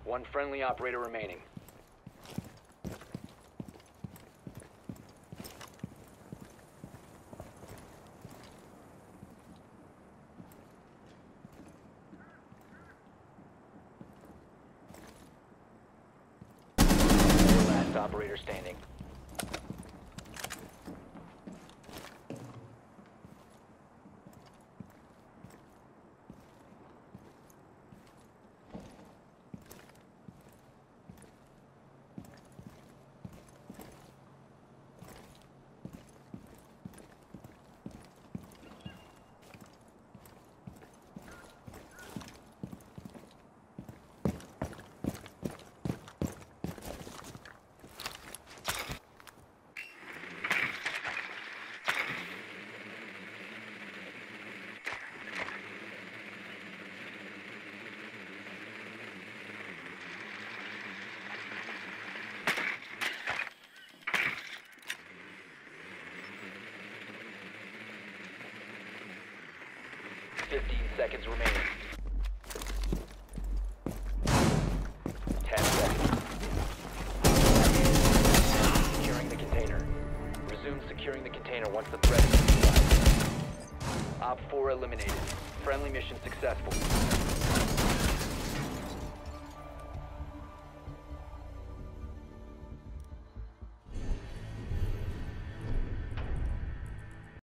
One friendly operator remaining. Last operator standing. Seconds remaining. 10 seconds. Securing the container. Resume securing the container once the threat is neutralized. Op 4 eliminated. Friendly mission successful.